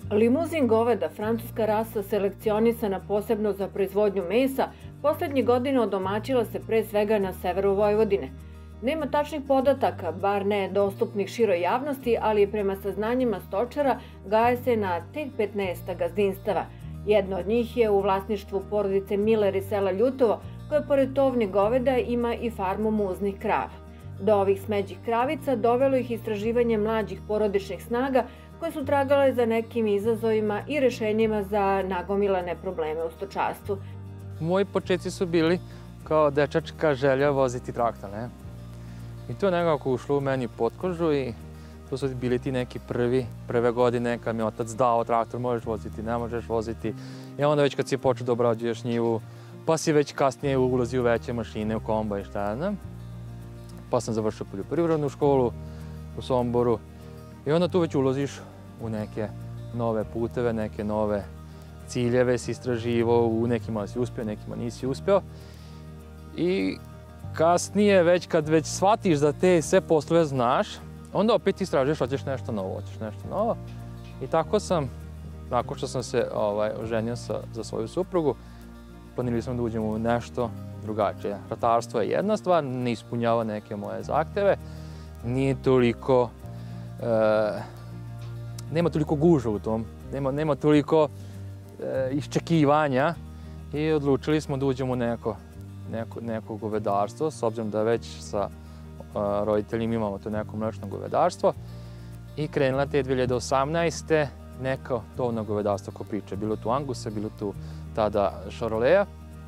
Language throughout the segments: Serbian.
Limuzin goveda, francuska rasa selekcionisana posebno za proizvodnju mesa, poslednjih godina odomaćila se pre svega na severu Vojvodine. Nema tačnih podataka, bar ne dostupnih široj javnosti, ali prema saznanjima stočara gaje se na tek 15 gazdinstava. Jedno od njih je u vlasništvu porodice Miller iz sela Ljutovo, koja pored tovnih goveda ima i farmu muznih krava. Do ovih smeđih kravica dovelo ih istraživanje mlađih porodičnih snaga koje su tragale za nekim izazovima i rešenjima za nagomilane probleme u stočarstvu. Moji početci su bili kao dečačka želja voziti traktor, ne? I to je nekako ušlo u meni pod kožu i to su bili ti neki prve godine kad mi je otac dao traktor, možeš voziti, ne možeš voziti. I onda već kad si počeo da obrađuješ njivu, pa si već kasnije ulazi u veće mašine, u komba i šta ja znam. Pa sam završio poljoprivrednu školu u Somboru i onda tu već ulaziš u neke nove puteve, neke nove ciljeve si istraživao, u nekima si uspio, nekima nisi uspio. I kasnije, već kad već shvatiš da te sve poslove znaš, onda opet istražuješ, hoćeš nešto novo. I tako sam, nakon što sam se oženio za svoju suprugu, planirali smo da uđemo u nešto drugačije. Ratarstvo je jedna stvar, ne ispunjava neke moje zahteve, nije toliko, nema toliko gužva u tom, nema toliko iščekivanja i odlučili smo da uđemo u neko govedarstvo, s obzirom da već sa roditeljima imamo to neko mlečno govedarstvo i krenula te 2018. neko tovno govedarstvo ko priča. Bilo tu Angusa, bilo tu tada Šaroleja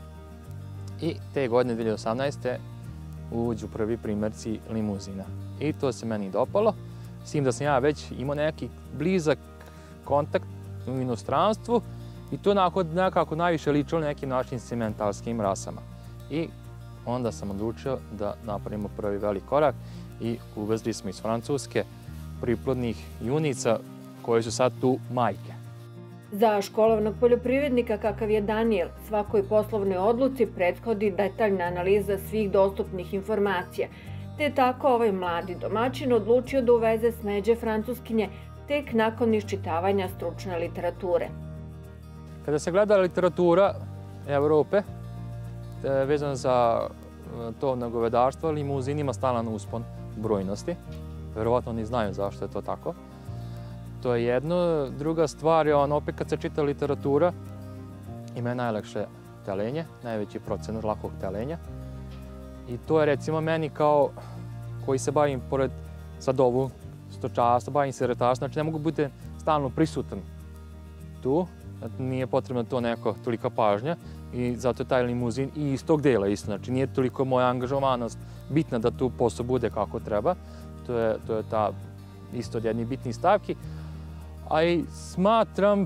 i te godine 2018. uđu prvi primerci limuzina. I to se meni dopalo, s tim da sam ja već imao neki blizak kontakt u inostranstvu i to nekako najviše ličilo nekim našim sementalskim rasama. I onda sam odlučio da napravimo prvi velik korak i uvezli smo iz Francuske priplodnih junica koje su sad tu majke. Za školovnog poljoprivrednika kakav je Daniel, svakoj poslovnoj odluci prethodi detaljna analiza svih dostupnih informacija, te je tako ovaj mladi domaćin odlučio da uveze smeđe francuskinje tek nakon iščitavanja stručne literature. Kada se gleda literatura Evrope, vezano za tovno govedarstvo, limuzin ima stalan uspon brojnosti. Verovatno oni znaju zašto je to tako. To je jedno. Druga stvar je, opet kad se čita literatura, ima je najlakše telenje, najveći procenat lakog telenja. I to je recimo meni kao koji se bavim pored sad ovu stočarstva, bavim se ratarstvom, znači ne mogu biti stalno prisutan tu, nije potrebno to neko tolika pažnja i zato je taj limuzin i iz tog dela isto, znači nije toliko moja angažovanost bitna da tu posao bude kako treba, to je ta isto od jednih bitnih stavki, a i smatram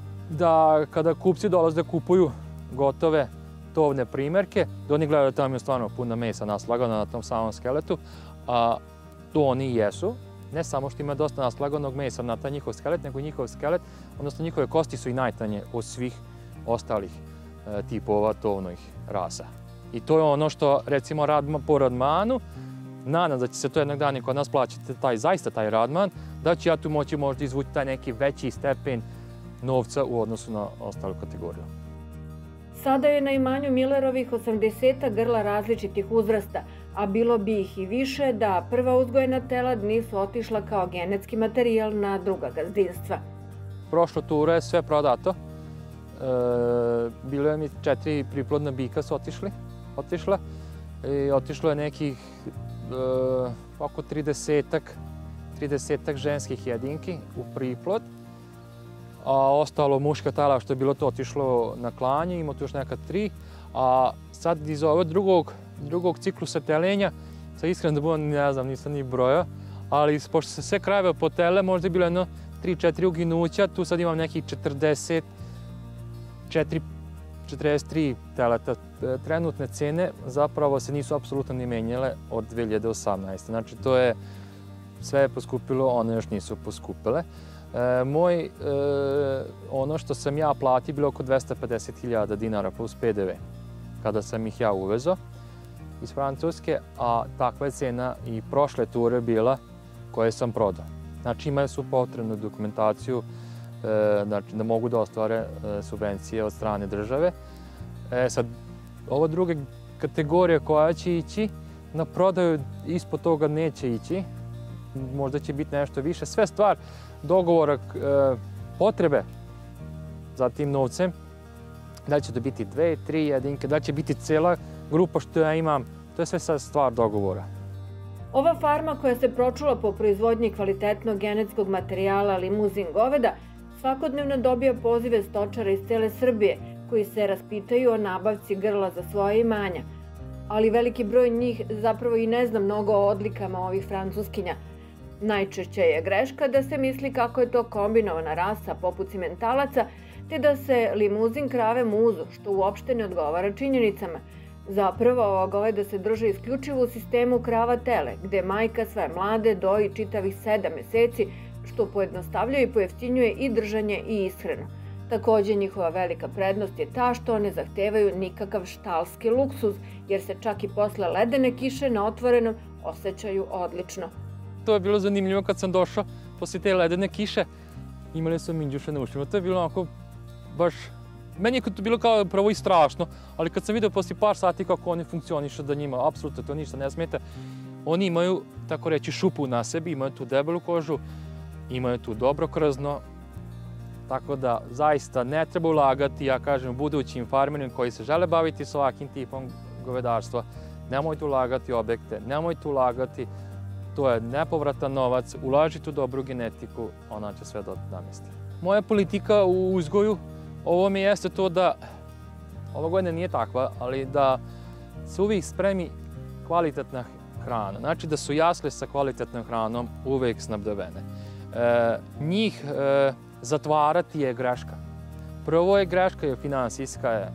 da kada kupci dolaze da kupuju gotove tovne primerke, da oni gledaju da tamo je stvarno puno mesa naslagano na tom samom skeletu, a to oni jesu. Ne samo što ima dosta naslaganog mesa na taj njihov skelet, nego njihov skelet, odnosno njihove kosti su i najtanje od svih ostalih tipova tovnih rasa. I to je ono što, recimo, po Radmanu, nadam da će se to jednog dana kod nas plaćati zaista taj Radman, da ću ja tu moći možda izvući taj neki veći stepen novca u odnosu na ostalu kategoriju. Sada je na imanju Millerovih 80 grla različitih uzrasta, a bilo bi ih i više da prva uzgojena telad nisu otišla kao genetski materijal na druga gazdinstva. Prošla tura je sve prodato. Bilo je mi 4 priplodna bika su otišla. I otišlo je nekih oko 30-ak ženskih jedinki u priplod. A ostalo muška tela što je bilo to otišlo na klanje, ima tu još neka 3. A sad iz ovog drugog ciklusa telenja, sad iskreno da budem, ne znam, nisam ni brojao, ali pošto se sve krajeve potele, možda je bilo jedno 3-4 uginuća, tu sad imam nekih 43 teleta. Trenutne cene zapravo se nisu apsolutno ni menjale od 2018. Znači to je sve poskupilo, one još nisu poskupile. Ono što sam ja platio bilo oko 250.000 dinara plus PDV kada sam ih ja uvezo iz Francuske, a takva je cena i prošle ture bila koje sam prodao. Znači imali su potrebnu dokumentaciju znači da mogu da ostvare subvencije od strane države. Sad, ova druga kategorija koja će ići na prodaju, ispod toga neće ići. Možda će biti nešto više. Sve stvar dogovora, potrebe za tim novcem, da li će to biti 2, 3 jedinke, da li će biti cela grupa što ja imam, to je sve sad stvar dogovora. Ova farma koja se pročula po proizvodnji kvalitetnog genetskog materijala limuzin goveda svakodnevno dobija pozive stočara iz cele Srbije koji se raspitaju o nabavci grla za svoje imanja. Ali veliki broj njih zapravo i ne zna mnogo o odlikama ovih francuskinja. Najčešće je greška da se misli kako je to kombinovana rasa poput cimentalaca, te da se limuzin krave muzu, što uopšte ne odgovara činjenicama. Zapravo, ova goveda se drže isključivo u sistemu krava tele, gde majka sve mlade doji čitavih 7 meseci, što pojednostavljuje i pojeftinjuje i držanje i ishranu. Takođe, njihova velika prednost je ta što ne zahtevaju nikakav štalski luksuz, jer se čak i posle ledene kiše na otvorenom osjećaju odlično. To je bilo zanimljivo kad sam došao, posle te ledene kiše, imali su minđuše na ušima. To je bilo onako baš... Meni je to bilo kao prvo i strašno, ali kad sam vidio posle par sati kako oni funkcionišu, da njima apsolutno to ništa ne smeta, oni imaju, tako reći, šupu na sebi, imaju tu debelu kožu, imaju tu dobro krzno, tako da zaista ne treba ulagati, ja kažem, budućim farmerima koji se žele baviti s ovakvim tipom govedarstva, nemojte ulagati u objekte, nemojte ulagati, to je nepovratan novac, ulažite u dobru genetiku, ona će sve namesti. Moja politika u uzgoju ovo mi jeste to da, ova godina nije takva, ali da se uvijek spremi kvalitetna hrana. Znači da su jasle sa kvalitetnom hranom uvijek snabdevene. Njih zatvarati je greška. Prvo je greška, jer finansijska je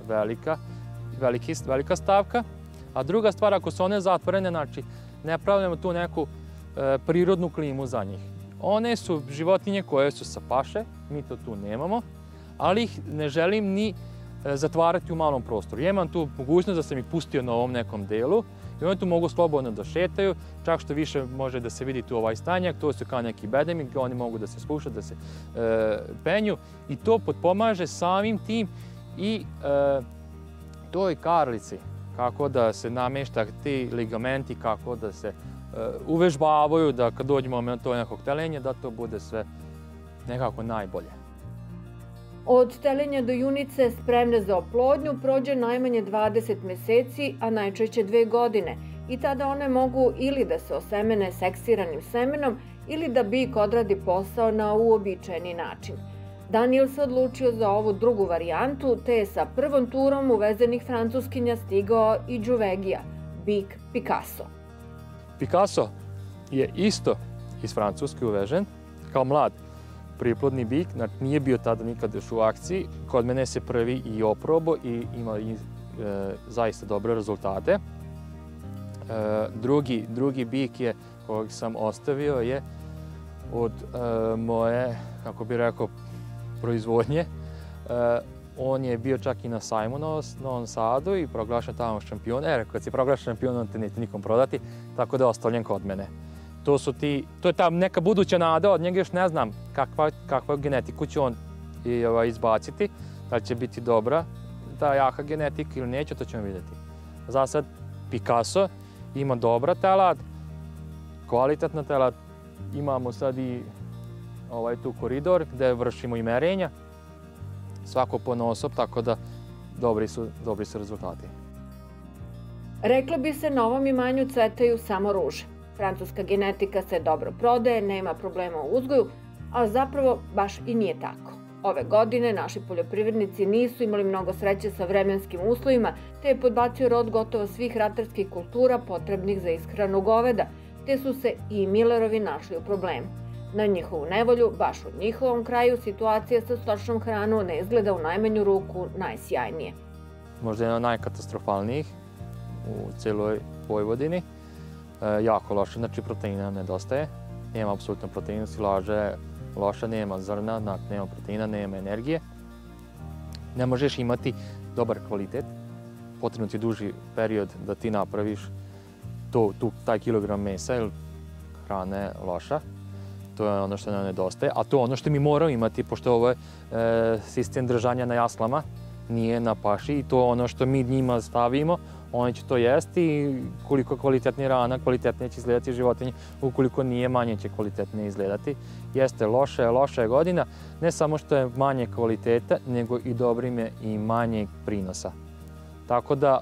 velika stavka, a druga stvar, ako su one zatvorene, znači ne pravljamo tu neku prirodnu klimu za njih. One su životinje koje su sa paše, mi to tu nemamo, ali ih ne želim ni zatvarati u malom prostoru. Ja imam tu mogućnost da sam ih pustio na ovom nekom delu i oni tu mogu slobodno da šetaju, čak što više može da se vidi tu ovaj stanjak, to su kao neki bedemi gdje oni mogu da se spuštaju, da se penju i to potpomaže samim tim i toj karlici, kako da se namešta ti ligamenti, kako da se uvežbavaju, da kad dođemo na to nekog telenja, da to bude sve nekako najbolje. Od telenja do junice spremne za oplodnju prođe najmanje 20 meseci, a najčešće 2 godine. I tada one mogu ili da se osemene seksiranim semenom ili da bik odradi posao na uobičajeni način. Daniel se odlučio za ovu drugu varijantu, te je sa prvom turom uvezenih francuskinja stigao i Đuvegija, bik Picasso. Picasso je isto iz Francuske uvežen, kao mlad priplodni bik, znači nije bio tada nikad još u akciji. Kod mene se prvi i oprobo i ima zaista dobre rezultate. Drugi bik je, kojeg sam ostavio, je od moje, kako bih rekao, proizvodnje. On je bio čak i na sajmu na Novom Sadu i proglašen tamo šampion. Kad si proglašen šampion, on te neće nikom prodati, tako da je ostavljen kod mene. To je ta neka buduća nada, od njega još ne znam kakvu genetiku će on izbaciti, da li će biti dobra, ta jaka genetika ili neće, to ćemo vidjeti. Za sad Picasso ima dobra telad, kvalitetna telad, imamo sad i tu koridor gde vršimo i merenja, svako ponaosob, tako da dobri su rezultati. Reklo bi se na ovom imanju cvetaju samo ruže. Francuska genetika se dobro prodaje, nema problema u uzgoju, a zapravo baš i nije tako. Ove godine naši poljoprivrednici nisu imali mnogo sreće sa vremenskim uslovima, te je podbacio rod gotovo svih ratarskih kultura potrebnih za ishranu goveda, te su se i Millerovi našli u problemu. Na njihovu nevolju, baš u njihovom kraju, situacija sa stočnom hranom ne izgleda u najmanju ruku najsjajnije. Možda jedna od najkatastrofalnijih u celoj Vojvodini. Jako loše, znači proteina nedostaje. Nema apsolutno proteina, silaža loša, nema zrna, nema proteina, nema energije. Ne možeš imati dobar kvalitet. Potrebno ti je duži period da ti napraviš taj kilogram mesa, jer hrana je loša. to je ono što nam nedostaje, a to je ono što mi moramo imati, pošto ovo je sistem držanja na jaslama, nije na paši i to je ono što mi njima stavimo, oni će to jesti i koliko kvalitetnije rana, kvalitetnije će izgledati životinje, ukoliko nije, manje će kvalitetnije izgledati. Jeste, loša je godina, ne samo što je manje kvaliteta, nego i dobrim je i manje prinosa. Tako da,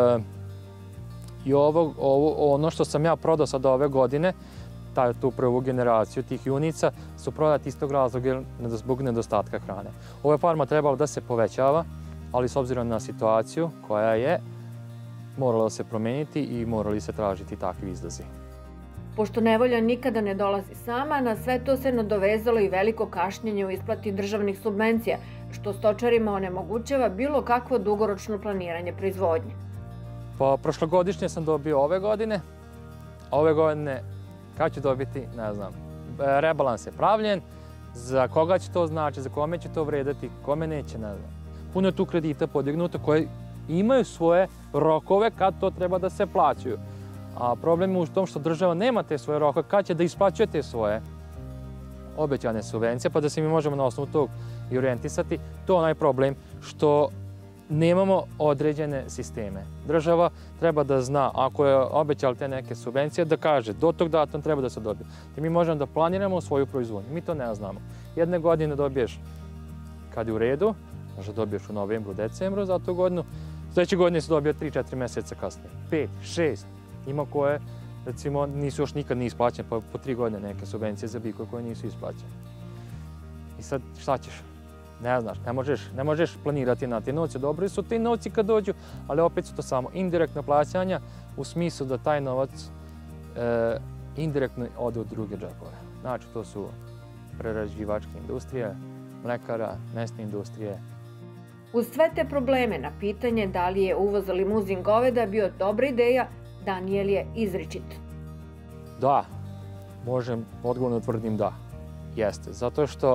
i ono što sam ja prodao sad ove godine, tu prvu generaciju tih junica, su prodati iz tog razloga zbog nedostatka hrane. Ova farma trebala da se povećava, ali s obzirom na situaciju koja je, moralo se promeniti i morali se tražiti takvi izlazi. Pošto nevolja nikada ne dolazi sama, na sve to se nadovezalo i veliko kašnjenje u isplati državnih subvencija, što stočarima onemogućava bilo kakvo dugoročno planiranje proizvodnje. Pa prošlogodišnje sam dobio ove godine, a ove godine kad ću dobiti, ne znam. Rebalans je pravljen, za koga će to znači, za kome će to vredati, kome neće, ne znam. Puno je tu kredita podignuto koje imaju svoje rokove kad to treba da se plaćaju. A problem je u tom što država nema te svoje rokove, kad će da isplaćuje te svoje obećane subvencije, pa da se mi možemo na osnovu tog i orijentisati. To je onaj problem što nemamo određene sisteme. Država treba da zna, ako je obećala te neke subvencije, da kaže do tog datuma treba da se dobije. I mi možemo da planiramo svoju proizvodnju. Mi to ne znamo. Jedne godine dobiješ kad je u redu, možda dobiješ u novembru, decembru za tu godinu, sljedeće godine se dobija 3-4 meseca kasnije. 5, 6. Ima koje, recimo, nisu još nikad ni isplaćene, pa po 3 godine neke subvencije za biljke koje nisu isplaćene. I sad šta ćeš? Ne znaš, ne možeš planirati na te novce. Dobri su ti novci kad dođu, ali opet su to samo indirektna plaćanja u smislu da taj novac indirektno ode u druge džepove. Znači, to su prerađivačke industrije, mlekara, mesne industrije. Uz sve te probleme na pitanje da li je uvoz limuzin goveda bio dobra ideja, Danijel je izričit. Da, možem odgovorno tvrdim da, jeste. Zato što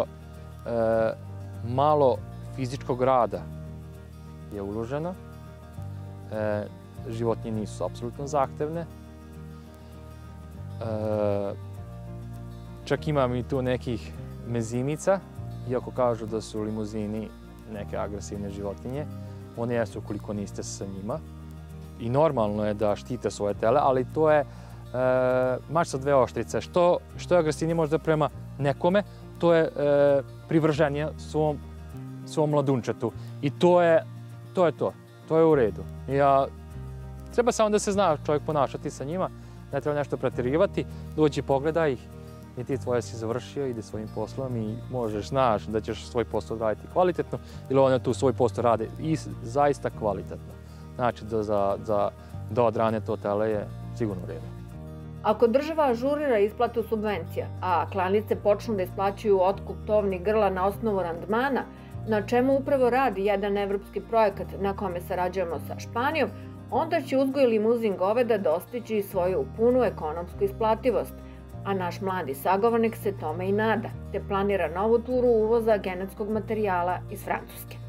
malo fizičkog rada je uloženo, životinje nisu apsolutno zahtevne. Čak imam i tu nekih mezimica, iako kažu da su limuzini neke agresivne životinje, one jesu ukoliko niste sa njima. I normalno je da štite svoje tele, ali to je mač sa dve oštrice. Što je agresivnije možda prema nekome, to je privrženje svom mladunčetu. I to je to. To je u redu. Treba samo da se zna čovjek ponašati sa njima, ne treba nešto preterivati, dođi pogledaj ih i ti tvoje si završio, ide svojim poslom i znaš da ćeš svoj posao raditi kvalitetno ili one tu svoj posao rade i zaista kvalitetno. Znači da odrane to tele je sigurno u redu. Ako država ažurira isplatu subvencija, a klanice počnu da isplaćuju otkup tovnih grla na osnovu randmana, na čemu upravo radi jedan evropski projekat na kome sarađujemo sa Španijom, onda će uzgoj limuzin goveda dostići svoju punu ekonomsku isplativost, a naš mladi sagovornik se tome i nada, te planira novu turu uvoza genetskog materijala iz Francuske.